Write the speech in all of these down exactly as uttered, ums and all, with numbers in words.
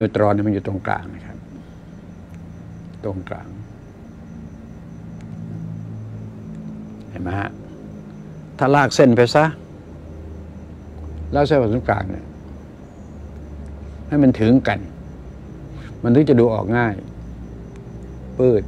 นิวตรอนมันอยู่ตรงกลางนะครับตรงกลางเห็นไหมฮะถ้าลากเส้นไปซะลากเส้นไปตรงกลางเนี่ยให้มันถึงกันมันถึงจะดูออกง่ายปืด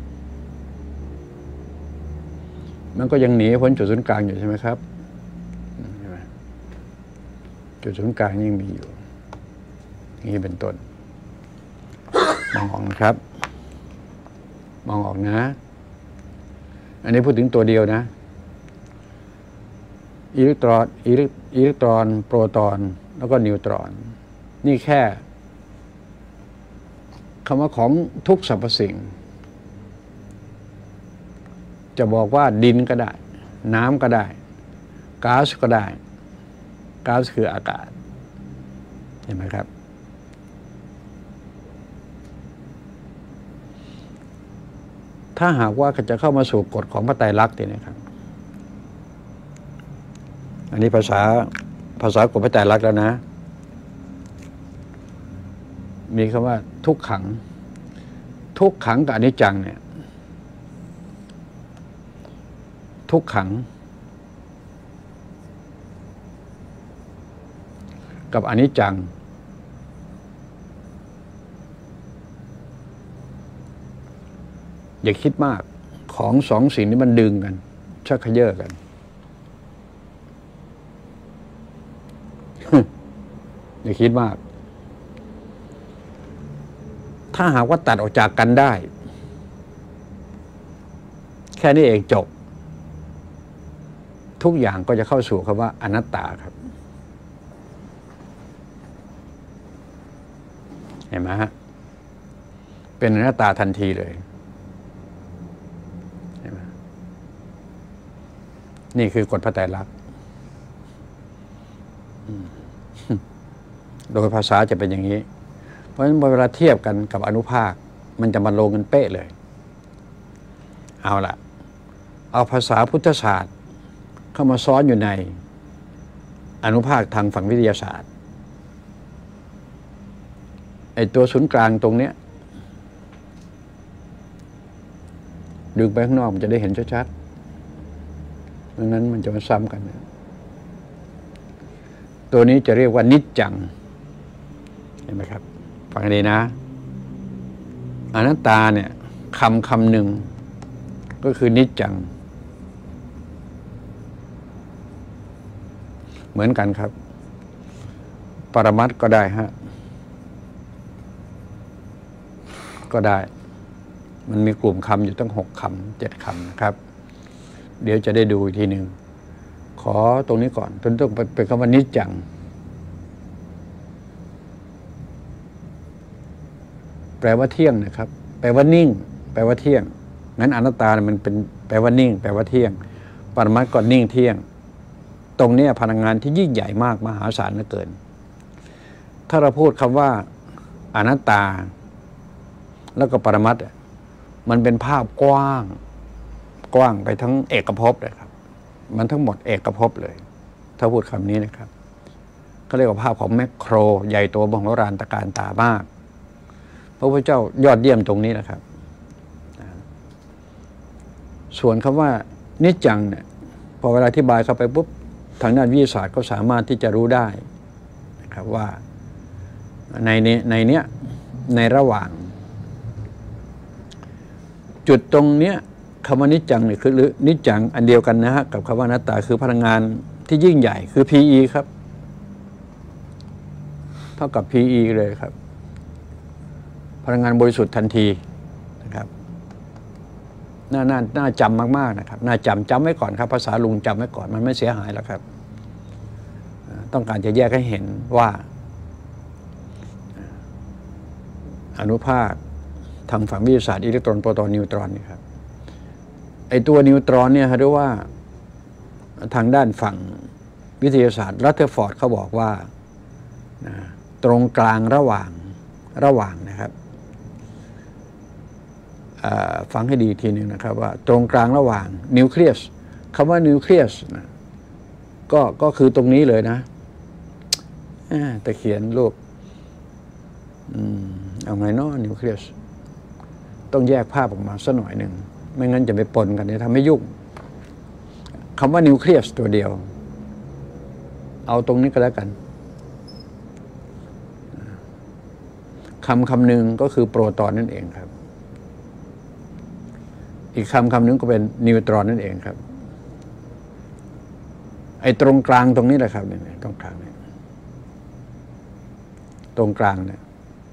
มันก็ยังหนีพ้นจุดศูนย์กลางอยู่ใช่ไหมครับใช่ไหมจุดศูนย์กลางยังมีอยู่นี่เป็นต้นมองออกนะครับมองออกนะอันนี้พูดถึงตัวเดียวนะอิเล็กตรอนอิเล็กตรอนโปรตอนแล้วก็นิวตรอนนี่แค่คำว่าของทุกสรรพสิ่งจะบอกว่าดินก็ได้น้ำก็ได้ก๊าซก็ได้ก๊าซคืออากาศเห็นไหมครับถ้าหากว่าจะเข้ามาสู่กฎของพระไตรลักษณ์เนี่ยนะครับอันนี้ภาษาภาษากฎพระไตรลักษณ์แล้วนะมีคำว่าทุกขังทุกขังกับอนิจจังเนี่ยทุกขังกับอนิจจังอย่าคิดมากของสองสิ่งนี้มันดึงกันชักเขย่อกัน อย่าคิดมากถ้าหากว่าตัดออกจากกันได้แค่นี้เองจบทุกอย่างก็จะเข้าสู่คำว่าอนัตตาครับเห็นไหมฮะเป็นอนัตตาทันทีเลยเห็นไหมนี่คือกฎพระไตรลักษณ์โดยภาษาจะเป็นอย่างนี้เพราะฉะนั้นเวลาเทียบกันกับอนุภาคมันจะมาลงกันเป๊ะเลยเอาล่ะเอาภาษาพุทธศาสตร์เข้ามาซ้อนอยู่ในอนุภาคทางฝั่งวิทยาศาสตร์ไอ้ตัวศูนย์กลางตรงเนี้ยดึงไปข้างนอกมันจะได้เห็นชัดๆดังนั้นมันจะมาซ้ำกันตัวนี้จะเรียกว่านิจจังเห็นไหมครับฟังดีนะอนัตตาเนี่ยคำคำหนึ่งก็คือนิจจังเหมือนกันครับปรมัตถ์ก็ได้ฮะก็ได้มันมีกลุ่มคำอยู่ตั้งหกคำเจ็ดคำนะครับเดี๋ยวจะได้ดูอีกทีหนึ่งขอตรงนี้ก่อนต้นต้องเป็นคำว่านิจจังแปลว่าเที่ยงนะครับแปลว่านิ่งแปลว่าเที่ยงงั้นอนัตตามันเป็นแปลว่านิ่งแปลว่าเที่ยงปรมัตถ์ก็นิ่งเที่ยงตรงนี้พลังงานที่ยิ่งใหญ่มากมหาศาลเหลือเกินถ้าเราพูดคำว่าอนัตตาแล้วก็ปรมัตถ์มันเป็นภาพกว้างกว้างไปทั้งเอกภพเลยครับมันทั้งหมดเอกภพเลยถ้าพูดคำนี้นะครับเขาเรียกว่าภาพของแมคโครใหญ่โตมโหฬารตระการตามากพระพุทธเจ้ายอดเยี่ยมตรงนี้นะครับส่วนคำว่านิจจังเนี่ยพอเวลาอธิบายเข้าไปปุ๊บทางด้านวิทยาศาสตร์ก็สามารถที่จะรู้ได้นะครับว่าในนี้ในเนี้ยในระหว่างจุดตรงเนี้ยคำว่านิจจังเนี่ยคือหรือนิจจังอันเดียวกันนะฮะกับคำว่าอนัตตาคือพลังงานที่ยิ่งใหญ่คือ พี อี ครับเท่ากับ พี อี เลยครับพลังงานบริสุทธิ์ทันทีนะครับน่าน่าน่าจำมากๆนะครับน่าจำจำไว้ก่อนครับภาษาลุงจำไว้ก่อนมันไม่เสียหายแล้วครับต้องการจะแยกให้เห็นว่าอนุภาคทางฝั่งวิทยาศาสตร์อิเล็กตรอนโปรตอนนิวตรอนนี่ครับไอตัวนิวตรอนเนี่ยเรียกว่าทางด้านฝั่งวิทยาศาสตร์รัตเทอร์ฟอร์ดเขาบอกว่าตรงกลางระหว่างระหว่างนะครับฟังให้ดีทีหนึ่งนะครับว่าตรงกลางระหว่างนิวเคลียสคำว่านิวเคลียสนะก็ก็คือตรงนี้เลยนะแต่เขียนรูป อืมเอาไงเนาะนิวเคลียสต้องแยกภาพออกมาสักหน่อยหนึ่งไม่งั้นจะไปปนกันจะทำให้ยุ่งคำว่านิวเคลียสตัวเดียวเอาตรงนี้ก็แล้วกันคำคำหนึ่งก็คือโปรตอนนั่นเองครับอีกคำคำหนึ่งก็เป็นนิวตรอนนั่นเองครับไอ้ตรงกลางตรงนี้แหละครับเนี่ยตรงกลางเนี่ยตรงกลางเนี่ย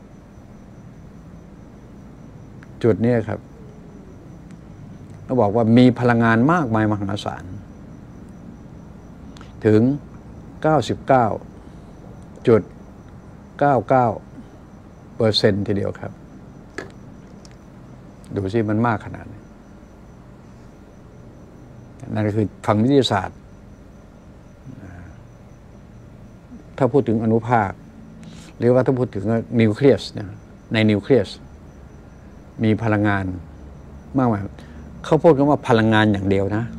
จุดนี้ครับเขาบอกว่ามีพลังงานมากมายมหาศาลถึง เก้าสิบเก้าจุดเก้าเก้าเปอร์เซ็นต์ ทีเดียวครับดูสิมันมากขนาดนี้นั่นก็คือฝั่งวิทยาศาสตร์ถ้าพูดถึงอนุภาคหรือว่าถ้าพูดถึงนิวเคลียสในนิวเคลียสมีพลังงานมากมายเขาพูดกันว่าพลังงานอย่างเดียวนะ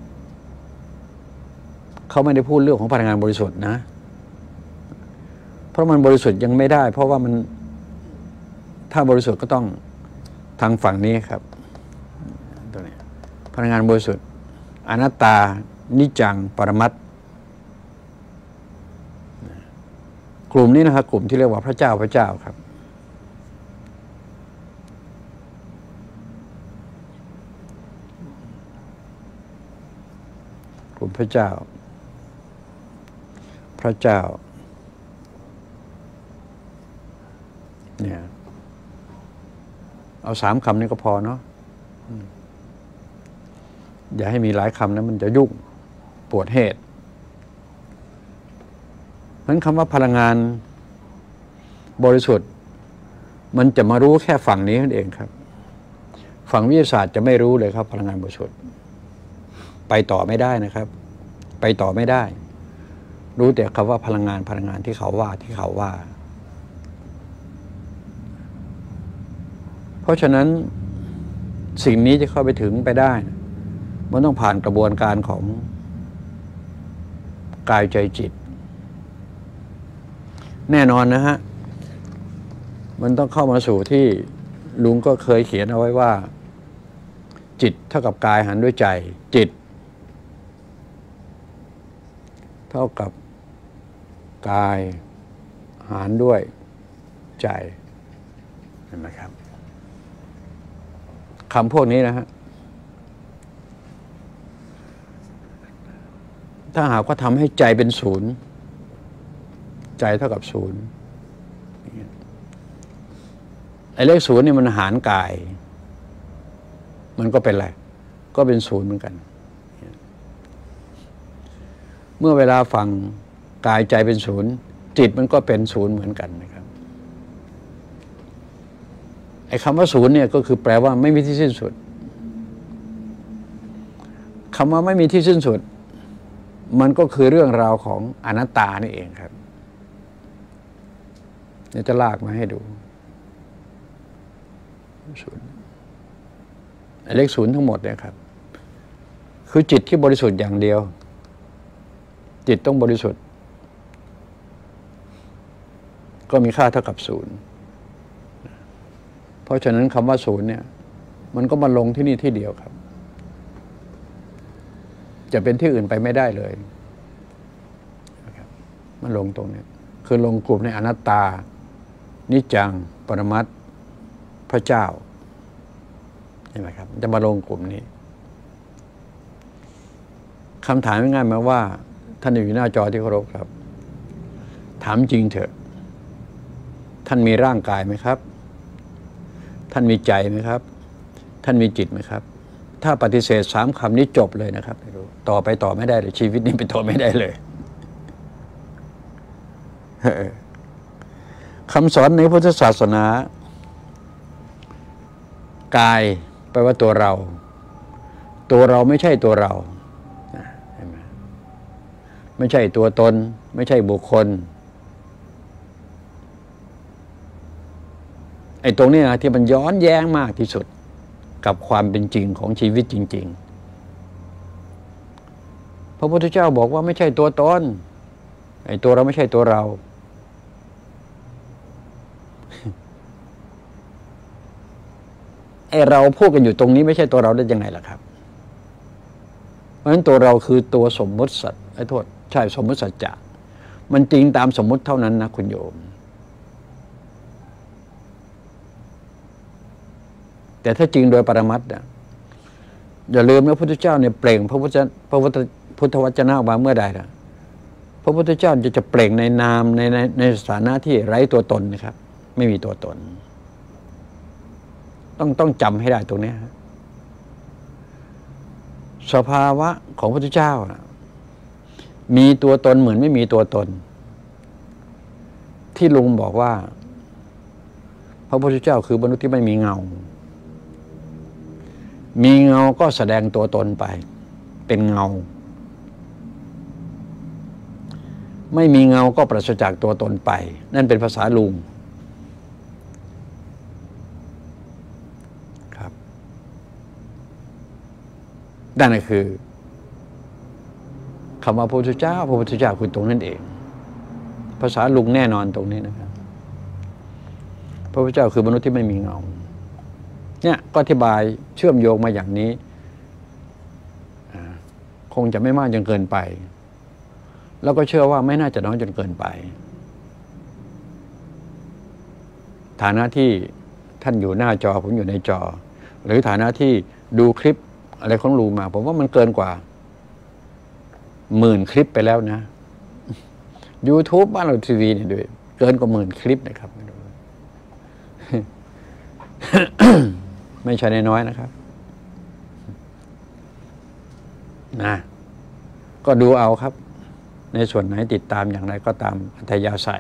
เขาไม่ได้พูดเรื่องของพลังงานบริสุทธิ์นะเพราะมันบริสุทธิ์ยังไม่ได้เพราะว่ามันถ้าบริสุทธิ์ก็ต้องทางฝั่งนี้ครับตัวนี้พลังงานบริสุทธิ์อนัตตานิจังปรมัตถ์กลุ่มนี้นะครับกลุ่มที่เรียกว่าพระเจ้าพระเจ้าครับกลุ่มพระเจ้าพระเจ้าเนี่ยเอาสามคำนี้ก็พอเนาะอย่าให้มีหลายคำนะมันจะยุ่งปวดเหตุเพราะฉะนั้นคำว่าพลังงานบริสุทธิ์มันจะมารู้แค่ฝั่งนี้นั่นเองครับฝั่งวิทยาศาสตร์จะไม่รู้เลยครับพลังงานบริสุทธิ์ไปต่อไม่ได้นะครับไปต่อไม่ได้รู้แต่คำว่าพลังงานพลังงานที่เขาว่าที่เขาว่าเพราะฉะนั้นสิ่งนี้จะเข้าไปถึงไปได้มันต้องผ่านกระบวนการของกายใจจิตแน่นอนนะฮะมันต้องเข้ามาสู่ที่ลุงก็เคยเขียนเอาไว้ว่าจิตเท่ากับกายหารด้วยใจจิตเท่ากับกายหารด้วยใจเห็นไหมครับคำพวกนี้นะฮะถ้าหากว่าทำให้ใจเป็นศูนย์ใจเท่ากับศูนย์ไอ้เลขศูนย์เนี่ยมันหารกายมันก็เป็นอะไรก็เป็นศูนย์เหมือนกันเมื่อเวลาฟังกายใจเป็นศูนย์จิตมันก็เป็นศูนย์เหมือนกันนะครับไอ้คำว่าศูนย์เนี่ยก็คือแปลว่าไม่มีที่สิ้นสุดคำว่าไม่มีที่สิ้นสุดมันก็คือเรื่องราวของอนัตตานี่เองครับเดี๋ยวจะลากมาให้ดูศูนย์ไอ้เลขศูนย์ทั้งหมดเนี่ยครับคือจิตที่บริสุทธิ์อย่างเดียวจิตต้องบริสุทธิ์ก็มีค่าเท่ากับศูนย์เพราะฉะนั้นคำว่าศูนย์เนี่ยมันก็มาลงที่นี่ที่เดียวครับจะเป็นที่อื่นไปไม่ได้เลยมันลงตรงนี้คือลงกลุ่มในอนัตตานิจังปรมัตถ์พระเจ้าเห็นไหมครับจะมาลงกลุ่มนี้คำถามง่ายๆมาว่าท่านอยู่หน้าจอที่เคารพครับถามจริงเถอะท่านมีร่างกายไหมครับท่านมีใจไหมครับท่านมีจิตไหมครับถ้าปฏิเสธสามคำนี้จบเลยนะครับต่อไปต่อไม่ได้เลยชีวิตนี้ไปต่อไม่ได้เลยคำสอนในพุทธศาสนากายแปลว่าตัวเราตัวเราไม่ใช่ตัวเราไม่ใช่ตัวตนไม่ใช่บุคคลไอ้ตรงนี้นะที่มันย้อนแย้งมากที่สุดกับความเป็นจริงของชีวิตจริงๆพระพุทธเจ้าบอกว่าไม่ใช่ตัวตนไอ้ตัวเราไม่ใช่ตัวเราอ้เราพูดกันอยู่ตรงนี้ไม่ใช่ตัวเราได้ยังไงล่ะครับเพราะฉะนั้นตัวเราคือตัวสมมติสัจไอ้โทษใช่สมมติสัจจะมันจริงตามสมมติเท่านั้นนะคุณโยมแต่ถ้าจริงโดยปรมัตถ์นะอย่าลืมนะพระพุทธเจ้าเนี่ยเปล่งพระพุทธพระพุทธวจนะออกมาเมื่อใดนะพระพุทธเจ้าจะจะเปล่งในนามในในในสถานะที่ไร้ตัวตนนะครับไม่มีตัวตนต้องต้องจำให้ได้ตรงนี้สภาวะของพระพุทธเจ้านะมีตัวตนเหมือนไม่มีตัวตนที่ลุงบอกว่าพระพุทธเจ้าคือมนุษย์ที่ไม่มีเงามีเงาก็แสดงตัวตนไปเป็นเงาไม่มีเงาก็ปราศจากตัวตนไปนั่นเป็นภาษาลุงครับนั่นก็คือคำว่าพระพุทธเจ้าพระพุทธเจ้าคือตรงนั้นเองภาษาลุงแน่นอนตรงนี้นะครับพระพุทธเจ้าคือมนุษย์ที่ไม่มีเงาเนี่ยก็อธิบายเชื่อมโยงมาอย่างนี้คงจะไม่มากจนเกินไปแล้วก็เชื่อว่าไม่น่าจะน้อยจนเกินไปฐานะที่ท่านอยู่หน้าจอผมอยู่ในจอหรือฐานะที่ดูคลิปอะไรของลุงมาผมว่ามันเกินกว่าหมื่นคลิปไปแล้วนะ YouTube บ้านเราทีวีเนี่ยด้วยเกินกว่าหมื่นคลิปนะครับ ไม่ใช่น้อยๆนะครับนะก็ดูเอาครับในส่วนไหนติดตามอย่างไรก็ตามอัธยาศัย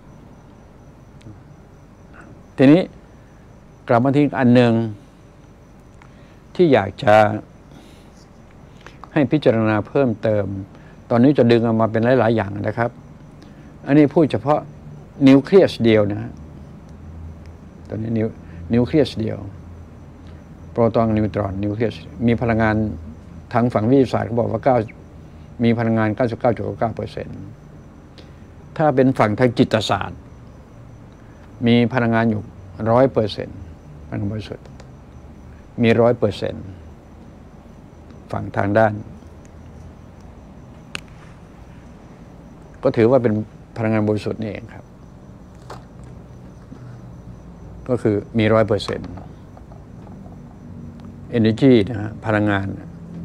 ทีนี้กลับมาที่อันหนึ่งที่อยากจะให้พิจารณาเพิ่มเติมตอนนี้จะดึงออกมาเป็นหลายๆอย่างนะครับอันนี้พูดเฉพาะนิวเคลียสเดียวนะฮะตอนนี้นิวนิวเคลียสเดียวโปรตอนนิวตรอนนิวเคลียสมีพลังงานทางฝั่งวิทยาศาสตร์เขาบอกว่าเก้ามีพลังงาน เก้าสิบเก้าจุดเก้าเปอร์เซ็นต์ ถ้าเป็นฝั่งทางจิตศาสตร์มีพลังงานอยู่ ร้อยเปอร์เซ็นต์ พลังงานบริสุทธิ์มี ร้อยเปอร์เซ็นต์ ฝั่งทางด้านก็ถือว่าเป็นพลังงานบริสุทธิ์นี่เองครับก็คือมี ร้อยเปอร์เซ็นต์ energy นะฮะพลังงาน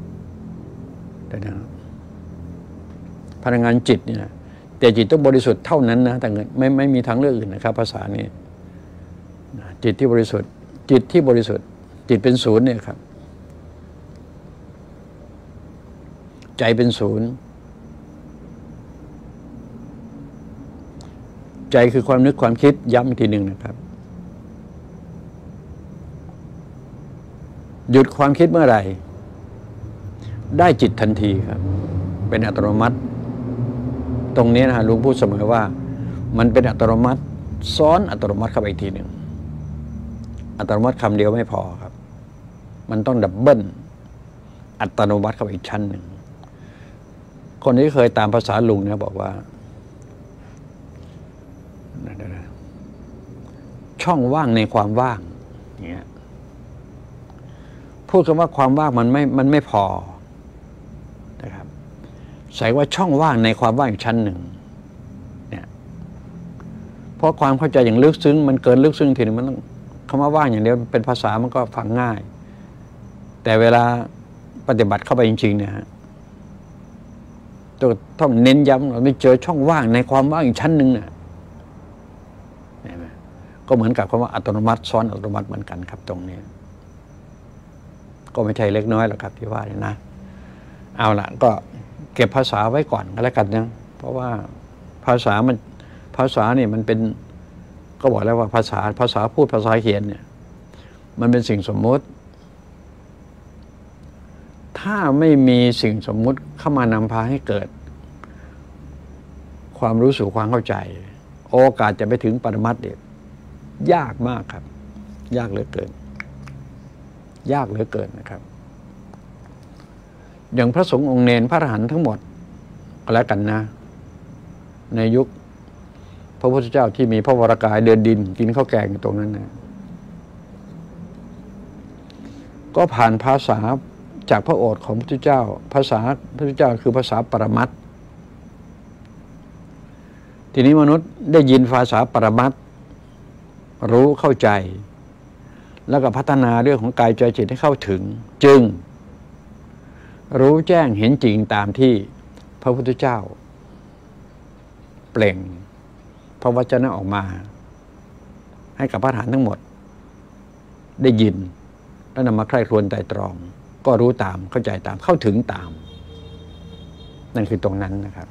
นะครับพลังงานจิตนี่นะแต่จิตต้องบริสุทธิ์เท่านั้นนะแต่ไม่ไม่มีทางเลือกอื่นนะครับภาษานี้จิตที่บริสุทธิ์จิตที่บริสุทธิ์จิตเป็นศูนย์เนี่ยครับใจเป็นศูนย์ใจคือความนึกความคิดย้ำอีกทีหนึ่งนะครับหยุดความคิดเมื่อไหร่ได้จิตทันทีครับเป็นอัตโนมัติตรงนี้นะฮะลุงพูดเสมอว่ามันเป็นอัตโนมัติซ้อนอัตโนมัติเข้าไปอีกทีหนึ่งอัตโนมัติคำเดียวไม่พอครับมันต้องดับเบิลอัตโนมัติเข้าไปอีกชั้นหนึ่งคนที่เคยตามภาษาลุงเนี่ยบอกว่าช่องว่างในความว่างเนี่ยพูดคำว่าความว่างมันไม่มันไม่พอนะครับใส่ว่าช่องว่างในความว่างอีกชั้นหนึ่งเนี่ยเพราะความเข้าใจอย่างลึกซึ้งมันเกินลึกซึ้งทีนึงมันต้องคำว่าว่างอย่างเดียวเป็นภาษามันก็ฟังง่ายแต่เวลาปฏิบัติเข้าไปจริงๆเนี่ยต้องเน้นย้ำเราไม่เจอช่องว่างในความว่างอีกชั้นหนึ่งเนี่ยก็เหมือนกับคำว่าอัตโนมัติซ้อนอัตโนมัติเหมือนกันครับตรงนี้ก็ไม่ใช่เล็กน้อยหรอกครับที่ว่าเนี่ยนะเอาละก็เก็บภาษาไว้ก่อนก็แล้วกันนะเพราะว่าภาษามันภาษาเนี่ยมันเป็นก็บอกแล้วว่าภาษาภาษาพูดภาษาเขียนเนี่ยมันเป็นสิ่งสมมติถ้าไม่มีสิ่งสมมุติเข้ามานำพาให้เกิดความรู้สึกความเข้าใจโอกาสจะไปถึงปรมัตถ์เนี่ยยากมากครับยากเหลือเกินยากเหลือเกินนะครับอย่างพระสงฆ์องค์เนรพระอรหันต์ทั้งหมดก็แล้วกันนะในยุคพระพุทธเจ้าที่มีพระวรากายเดินดินกินข้าวแกงอยู่ตรงนั้นนะก็ผ่านภาษาจากพระโอษฐ์ของพระพุทธเจ้าภาษาพระพุทธเจ้าคือภาษาปรมัตถ์ทีนี้มนุษย์ได้ยินภาษาปรมัตถ์รู้เข้าใจแล้วก็พัฒนาเรื่องของกายใจจิตให้เข้าถึงจึงรู้แจ้งเห็นจริงตามที่พระพุทธเจ้าเปล่งพระวจนะออกมาให้กับพระอรหันต์ทั้งหมดได้ยินแล้วนำมาใคร่ครวญไตร่ตรองก็รู้ตามเข้าใจตามเข้าถึงตามนั่นคือตรงนั้นนะครับ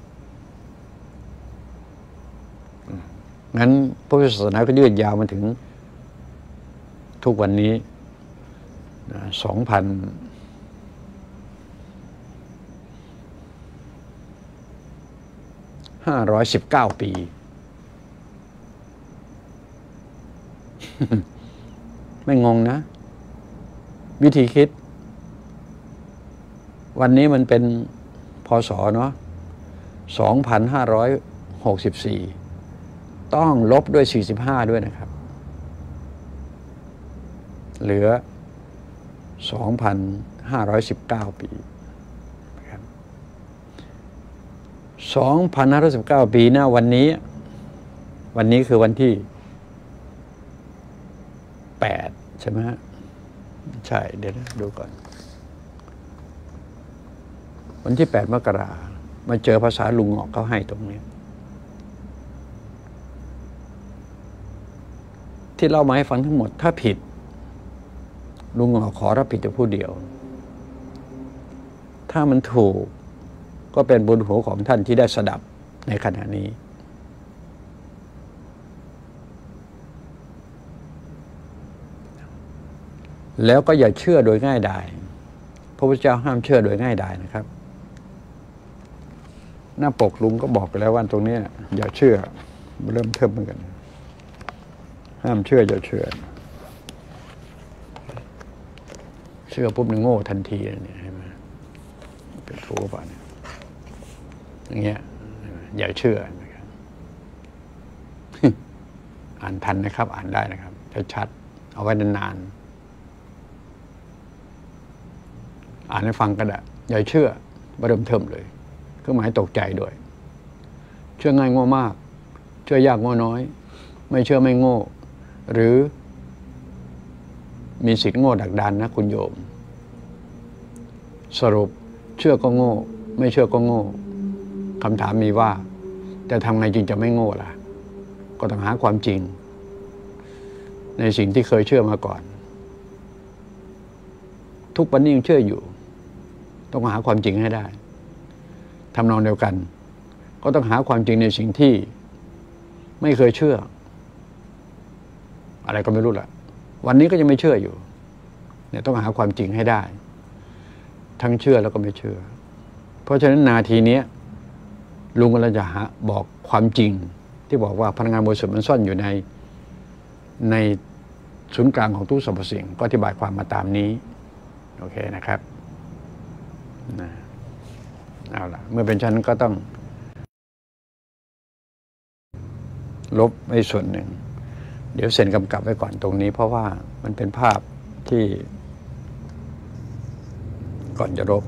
งั้นพระพุทธศาสนาก็ยืดยาวมาถึงทุกวันนี้สองพันห้าร้อยสิบเก้าปีไม่งงนะวิธีคิดวันนี้มันเป็นพศเนาะสองพันห้าร้อยหกสิบสี่ต้องลบด้วยสี่สิบห้าด้วยนะครับเหลือสองพันห้าร้อยสิบเก้าปีนะครับสองพันห้าร้อยสิบเก้าปีนะวันนี้วันนี้คือวันที่แปดใช่ไหมฮะใช่เดี๋ยวนะดูก่อนวันที่แปดมกรามาเจอภาษาลุงออกเขาให้ตรงนี้ที่เรามาให้ฟังทั้งหมดถ้าผิดลุงออกขอรับผิดแต่ผู้เดียวถ้ามันถูกก็เป็นบุญหัวของท่านที่ได้สดับในขณะนี้แล้วก็อย่าเชื่อโดยง่ายดายพระพุทธเจ้าห้ามเชื่อโดยง่ายดายนะครับหน้าปกลุงก็บอกไปแล้วว่าตรงนี้อย่าเชื่อเริ่มเทิมเหมือนกันห้ามเชื่ออย่าเชื่อเชื่อปุ๊บเนี่ยโง่ทันทีเนี่ยใช่ไหมเป็นถูกป่ะเนี่ยอย่างเงี้ยอย่าเชื่อนะครับอ่านทันนะครับอ่านได้นะครับชัดๆเอาไว้นานๆอ่านให้ฟังก็ได้อย่าเชื่อเริ่มเทิมเลยเครื่องหมายตกใจด้วยเชื่อง่ายโง่มากเชื่อยากโง่น้อยไม่เชื่อไม่โง่หรือมีสิทธิ์โง่ดักดานนะคุณโยมสรุปเชื่อก็โง่ไม่เชื่อก็โง่คำถามมีว่าแต่ทำไงจึงจะไม่โง่ล่ะก็ต้องหาความจริงในสิ่งที่เคยเชื่อมาก่อนทุกวันนี้ยังเชื่ออยู่ต้องหาความจริงให้ได้ทำนองเดียวกันก็ต้องหาความจริงในสิ่งที่ไม่เคยเชื่ออะไรก็ไม่รู้ล่ะวันนี้ก็ยังไม่เชื่ออยู่เนี่ยต้องหาความจริงให้ได้ทั้งเชื่อแล้วก็ไม่เชื่อเพราะฉะนั้นนาทีนี้ลุงกำลังจะหาบอกความจริงที่บอกว่าพลังงานบริสุทธิ์มันซ่อนอยู่ในในศูนย์กลางของทุกสรรพสิ่งก็อธิบายความมาตามนี้โอเคนะครับนะเอาล่ะเมื่อเป็นเช่นนั้นก็ต้องลบไว้ส่วนหนึ่งเดี๋ยวเซ็นกำกับไว้ก่อนตรงนี้เพราะว่ามันเป็นภาพที่ก่อนจะลบ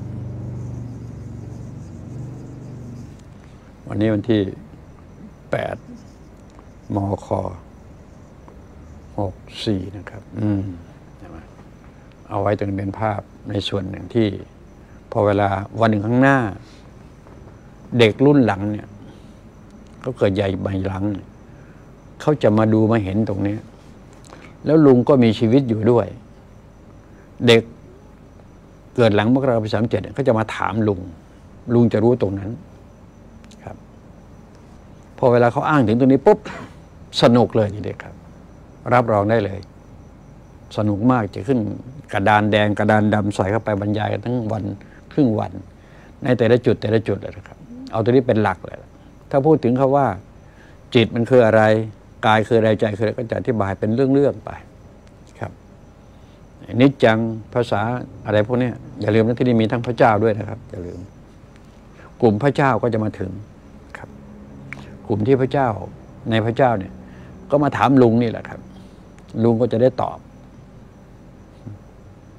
วันนี้วันที่แปดมคหกสี่นะครับอืมเอาไว้ตรงเป็นภาพในส่วนหนึ่งที่พอเวลาวันหนึ่งข้างหน้าเด็กรุ่นหลังเนี่ยเขาเกิดใหญ่ใบหลังเขาจะมาดูมาเห็นตรงนี้แล้วลุงก็มีชีวิตอยู่ด้วยเด็กเกิดหลังมกราคมปีสามเจ็ดเขาจะมาถามลุงลุงจะรู้ตรงนั้นครับพอเวลาเขาอ้างถึงตรงนี้ปุ๊บสนุกเลยทีเดียวครับรับรองได้เลยสนุกมากจะขึ้นกระดานแดงกระดานดำใส่เข้าไปบรรยายกันทั้งวันครึ่งวันในแต่ละจุดแต่ละจุดเลยนะครับเอาตัวนี้เป็นหลักเลยถ้าพูดถึงเขาว่าจิตมันคืออะไรกายคืออะไรใจคืออะไรก็จะอธิบายเป็นเรื่องๆไปครับนิจจังภาษาอะไรพวกนี้อย่าลืมนะที่นี่มีทั้งพระเจ้าด้วยนะครับอย่าลืมกลุ่มพระเจ้าก็จะมาถึงครับกลุ่มที่พระเจ้าในพระเจ้าเนี่ยก็มาถามลุงนี่แหละครับลุงก็จะได้ตอบ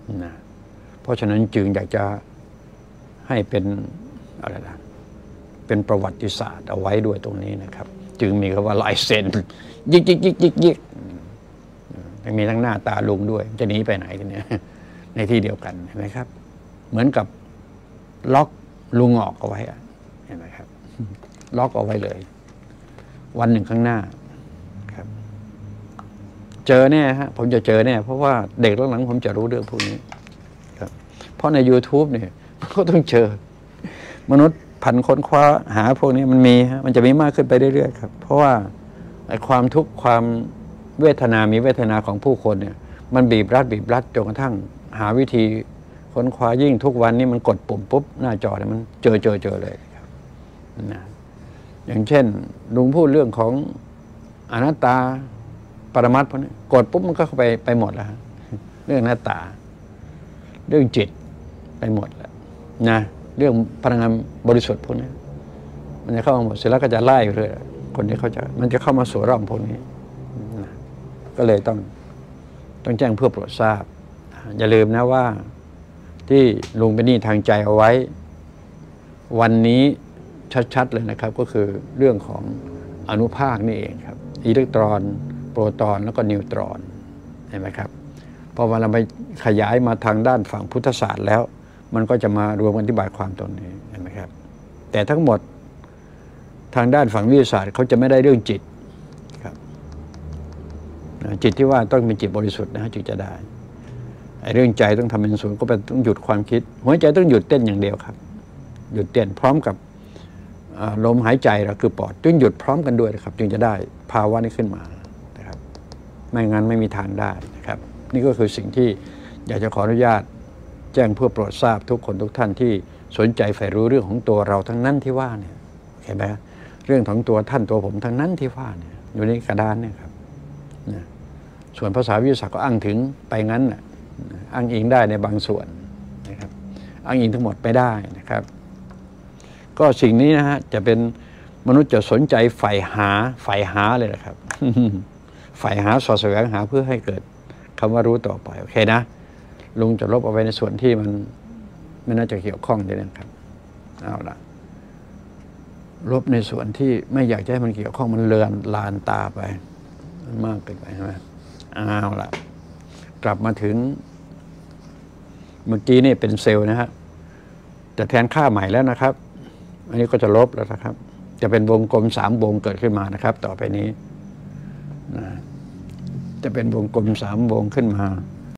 นะเพราะฉะนั้นจึงอยากจะให้เป็นอะไรนะเป็นประวัติศาสตร์เอาไว้ด้วยตรงนี้นะครับจึงมีคำว่าลายเซ็นยิกยิกยิกยิกยิกมีทั้งหน้าตาลุงด้วยจะหนีไปไหนกันเนี่ยในที่เดียวกันเห็นไหมครับเหมือนกับล็อกลุงออกเอาไว้เห็นไหมครับล็อกเอาไว้เลย วันหนึ่งข้างหน้าครับเจอแน่ฮะผมจะเจอแน่เพราะว่าเด็กหลังๆผมจะรู้เรื่องพวกนี้ครับเพราะใน YouTube เนี่ยก็ต้องเจอมนุษย์พันค้นคว้าหาพวกนี้มันมีฮะมันจะมีมากขึ้นไปเรื่อยๆครับเพราะว่าไอ้ความทุกข์ความเวทนามีเวทนาของผู้คนเนี่ยมันบีบรัดบีบรัดจนกระทั่งหาวิธีค้นคว้ายิ่งทุกวันนี้มันกดปุ่มปุ๊บหน้าจอเนี่ยมันเจอเจอเจอเลยครับนะอย่างเช่นลุงพูดเรื่องของอนัตตาปรมัตถ์พวกนี้กดปุ๊บมันก็เข้าไปไปหมดแล้วเรื่องอนัตตาเรื่องจิตไปหมดแล้วนะเรื่องพลังงานบริสุทธิ์พวกนี้มันจะเข้ามาหมดเสร็จแล้วก็จะไล่ไปเลยคนที่เขาจะมันจะเข้ามาสู่ร่องพวกนี้นะก็เลยต้องต้องแจ้งเพื่อโปรดทราบอย่าลืมนะว่าที่ลุงเป็นหนี้ทางใจเอาไว้วันนี้ชัดๆเลยนะครับก็คือเรื่องของอนุภาคนี่เองครับอิเล็กตรอนโปรตอนแล้วก็นิวตรอนเห็นไหมครับพอเราไปขยายมาทางด้านฝั่งพุทธศาสตร์แล้วมันก็จะมารวมกันอธิบายความตรงนี้เห็นไหมครับแต่ทั้งหมดทางด้านฝั่งวิทยาศาสตร์เขาจะไม่ได้เรื่องจิตครับจิตที่ว่าต้องเป็นจิตบริสุทธิ์นะจึงจะได้ไอ้เรื่องใจต้องทำเป็นศูนย์ก็เป็นต้องหยุดความคิดหัวใจต้องหยุดเต้นอย่างเดียวครับหยุดเต้นพร้อมกับลมหายใจเราคือปอดจึงหยุดพร้อมกันด้วยนะครับจึงจะได้ภาวะนี้ขึ้นมานะครับไม่งั้นไม่มีทางได้นะครับนี่ก็คือสิ่งที่อยากจะขออนุญาตแจ้งเพื่อโปรดทราบทุกคนทุกท่านที่สนใจใฝ่รู้เรื่องของตัวเราทั้งนั้นที่ว่าเนี่ยเห็นไหมเรื่องของตัวท่านตัวผมทั้งนั้นที่ว่าเนี่ยอยู่ในกระดานเนี่ยครับนะส่วนภาษาวิทยาศาสตร์ก็อ้างถึงไปงั้นนะอ้างอิงได้ในบางส่วนนะครับอ้างอิงทั้งหมดไม่ได้นะครับก็สิ่งนี้นะฮะจะเป็นมนุษย์จะสนใจใฝ่หาใฝ่หาเลยนะครับ ใฝ่หาสอดแสวงหาเพื่อให้เกิดคำว่ารู้ต่อไปโอเคนะลุงจะลบเอาไว้ในส่วนที่มันไม่น่าจะเกี่ยวข้องด้วยนะครับเอาละลบในส่วนที่ไม่อยากให้มันเกี่ยวข้องมันเลือนลานตาไปมันมากเกินไปใช่ไหมเอาละกลับมาถึงเมื่อกี้นี่เป็นเซลล์นะฮะจะแทนค่าใหม่แล้วนะครับอันนี้ก็จะลบแล้วนะครับจะเป็นวงกลมสามวงเกิดขึ้นมานะครับต่อไปนี้นะจะเป็นวงกลมสามวงขึ้นมา